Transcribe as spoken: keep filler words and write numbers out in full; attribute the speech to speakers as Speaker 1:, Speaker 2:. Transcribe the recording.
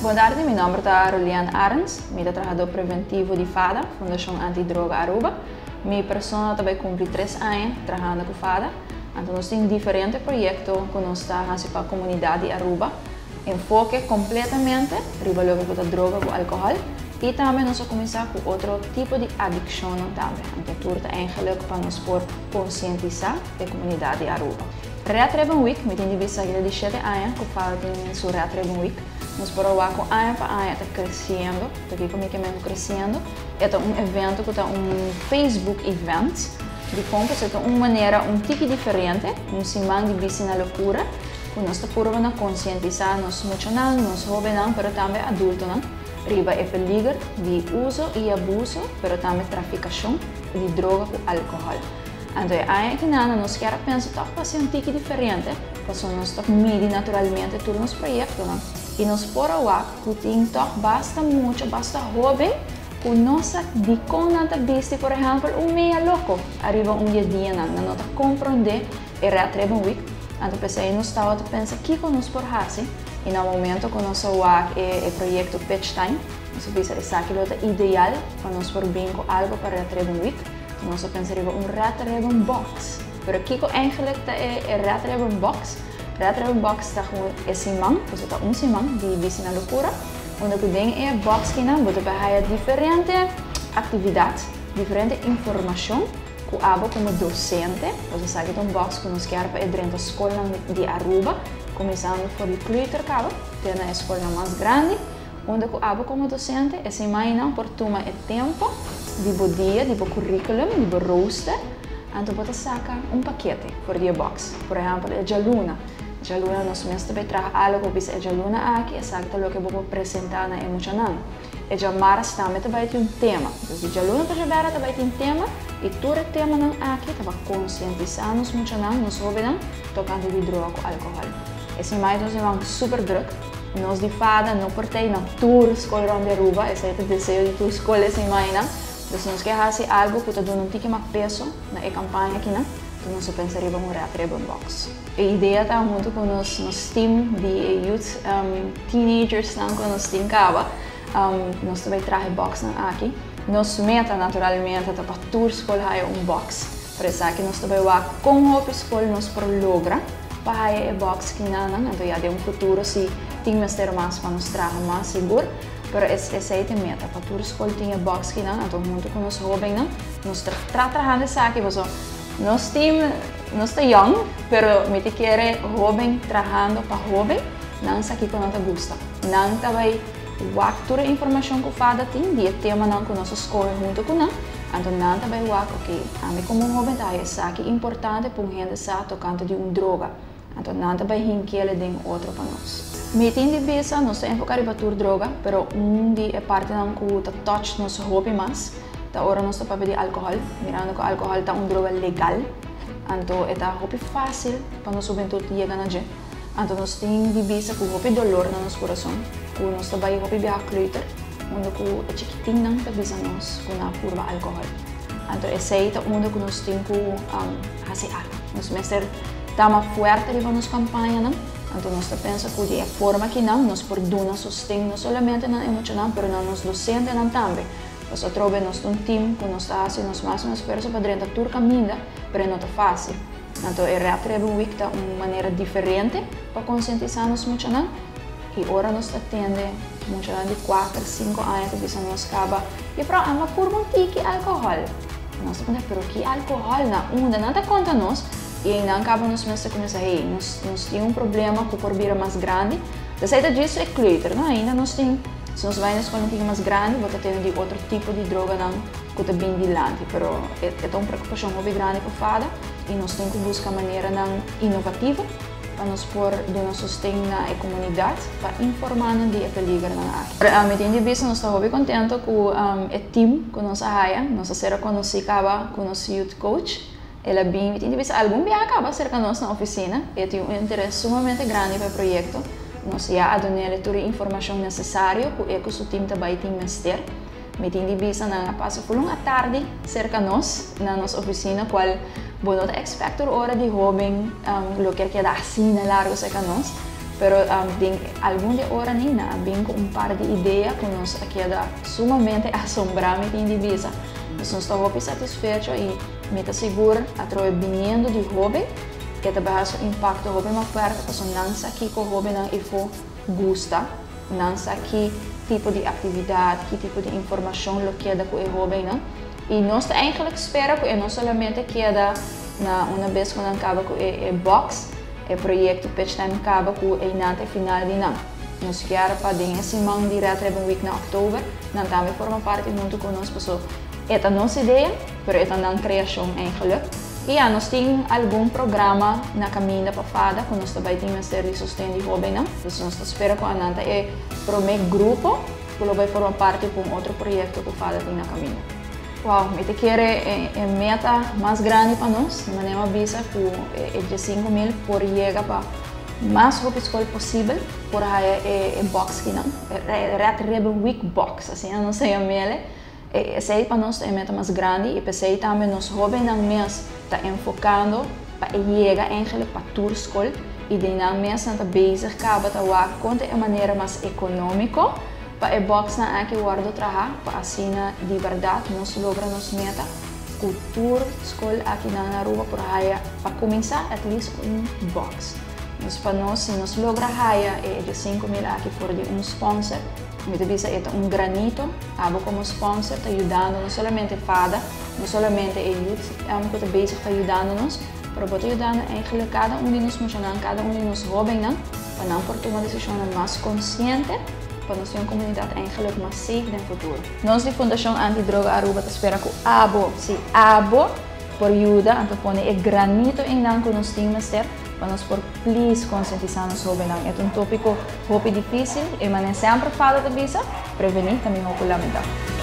Speaker 1: Boa tarde, meu nome é Rolian Arns, eu sou trabalhador preventivo de FADA, Fundação Antidroga Aruba. Minha pessoa também cumpre três anos trabalhando com FADA. Então, nós temos diferentes projetos que nós estamos para a comunidade de Aruba. Enfoque completamente sobre a droga e o álcool. E também nós começar com outro tipo de adicção também. Então, tudo é eigenlijk para nós por conscientizar a comunidade de Aruba. Red Ribbon Week, me tem vista de sete anos que fala de Red Ribbon Week. Nós provamos que ano para ano está crescendo, está aqui comigo mesmo crescendo. É um evento que é um Facebook event, de como é uma maneira, um tipo diferente, um semana de bici na loucura, que nós estamos provando conscientizar nós emocional, nós jovens, mas também adultos, riba é perigo de uso e abuso, mas também traficação de droga e álcool. Então, aí que nada, nós queremos pensar que ser um tipo diferente, porque nós estamos medir naturalmente todos os projetos, e nós podemos que tem basta muito, basta jovem, que nós de conta vista, por exemplo, um meia louco, arriba um dia dia, nós não compreender a Red Ribbon Week, então pensei, nós estávamos pensando o que nós podemos fazer, e no momento que nós vamos o projeto Pitch Time, nós vamos ver que é ideal para nós por bem com algo para a Red Ribbon Week. Nós pensamos um Red Ribbon Box. Mas o que eigenlijk é a Red Ribbon Box? Red Ribbon Box está com esse man, dus está um semana de bici na loucura, onde o ding é a box que não, você vai diferente atividades, diferente informação, que abo como docente, você sabe que é um box que nós queremos para dentro da escola de Aruba, começando por o Kleuterkade, que é a escola mais grande, onde eu abo como docente, esse man por tomar o tempo, tipo dia, tipo currículo, tipo rooster, então você saca um paquete por dia box. Por exemplo, a Jaluna. A Jaluna, nós mestre vai algo que a Jaluna aqui, é sabe o que eu vou apresentar na emocional. A Jamaras também vai ter um tema. Então, a Jaluna para Jabera vai ter um tema, e todo o tema não aqui vai conscientizar nos emocional, nos jovens, tocando de droga e álcool. Esse mais nós vamos super druk. Nós de fada, não portei na tour escola de Aruba, esse é o desejo de tua escola esse mais, né? Então, nós queremos fazer algo que está dando um pouco mais peso na campanha aqui, né? Então, nós pensaríamos em um Red Ribbon Box. A ideia está junto com o nosso team de youth, um, teenagers, não, com o nosso team Caba. Um, nós também trazemos box aqui. Nossa meta, naturalmente, é para toda a escola ter um box. Por isso, aqui nós também vamos com a escola, nós podemos lograr para ter um box que não, né? Então, já tem um futuro, se tem mais ter mais para nos trazer mais seguro. Pero essa é a meta, para toda a escola tem box que não, então junto com os jovens, nós estamos trabalhando isso aqui, nós temos, nós estamos young, pero me quer jovem trabalhando para jovem, não é aqui que nós gosta, não também toda a informação que o fada tem, de tema não com nossa escola junto com nós, então não também ok, a mim como um jovem tá isso aqui importante para gente saber tocando de uma droga, então não também rinquele de outro para nós. Me tem de vista, nós estamos enfocados em bater droga, mas um de parte não que está touch nosso hobby mais, da hora nós estamos pedir álcool, mirando que o álcool é uma droga legal, então é um hobby fácil para nós juventude chegar na gente. Então nós temos de vista que o hobby dolor no nosso coração, que nós estamos hobby via Kleuter, onde o chiquitinho não está visa nós com a curva álcool. Então esse é o mundo que nós temos que fazer algo. Nós mestre estamos forte para nossa campanha, não? Então, nós pensamos que de forma que não, nós podemos sustentar não somente na emocional, mas na nos docentes também. Nós trovamos um time que nós está fazendo nosso máximo esforço para dentro do caminho, mas não é fácil. Então, a Red Ribbon Week é uma maneira diferente para conscientizar nos emocional. E agora nós atendemos emocional de quatro, cinco anos, que nós acaba. E para uma curva um tique álcool. Nós pensamos, pero que álcool na onda não dá conta nós. E ainda acaba nos meses começar a hey, nós, nós temos um problema com o corbira mais grande. A saída disso é Kleuter, não? Ainda nós temos, se nós vamos com um pouquinho mais grande, vamos ter de outro tipo de droga não, que está bem dilante. Mas é, é uma preocupação muito grande para a fada e nós temos que buscar maneira não inovativa para nos pôr de nosso sustento na comunidade para informar de peligro na área. A medida de vista, nós estamos muito contentes com um, o time que nós temos, nós será conhecida com o nosso youth coach. Ela bem, tem de vista algum dia acaba cerca de nós na oficina, e tem um interesse sumamente grande para o projeto. Nós já adonamos toda a informação necessária para que o seu time também tenha mestre. Me tem de vista na passa por uma tarde cerca de nós na nossa oficina, qual bom não expector hora de jovem, um, lo que queda assim na largo cerca de nós. pero um, bem, algum de hora nem nada, bem com um par de ideias que nos queda sumamente assombrado em divisa. Nós estamos satisfeitos e me está seguro através vindo de hobby que também has impacto hobby mais perto, porque não sei aqui que o hobby não ifo gusta, não sei que tipo de atividade, que tipo de informação lo queda com o hobby não. E nós eigenlijk espera que não somente queda na uma vez quando acaba com o box, o projeto Pitch Time acaba com o inante final de não. Nós queremos para essa semana direto em week na outubro, não também forma parte junto conosco, pessoal. Esta é a nossa ideia, mas esta é a criação eigenlijk. E já, nós temos algum programa na caminho para fada, que nós também temos de sustento de hobby, não? Então, nós esperamos que a Nanta é para o meu grupo, que vai formar parte de um outro projeto que a fada tem na caminho. Uau, eu te quero é, é meta mais grande para nós, de maneira visa que é de cinco mil por chegar para mais hobby escola possível, por aí é, é box que não, é Red Ribbon Week Box, assim, não sei a mele. Essa aí para nós é a meta mais grande e pensei também nos jovens no mês está enfocando para chegar eigenlijk para tour school e de na mês está bezig acaba de waar conta é maneira mais econômica para a box na aqui guardo trabalhar para assim de verdade nós logra nos meta o tour school aqui na Aruba por aí para começar at least um box. Mas para nós se nós logra aí é de cinco mil aqui por de um sponsor. Muito bisa ito um granito, abo como sponsor, está ajudando não somente fada, não somente a youth, é um que basic está ajudando-nos, mas está ajudando eigenlijk cada um de nós funcionando, cada um de nós jovens, para não por tomar decisões mais consciente, para nós ter uma comunidade eigenlijk mais safe no futuro. Nós, de Fundação Antidroga Aruba, espera que o abo, se abo, por ajuda, a pôr o granito em não que nós temos ter, para nós por please conscientizar nos jovens. É um tópico muito difícil, e mas sempre fala de visa, prevenir também é muito lamentável.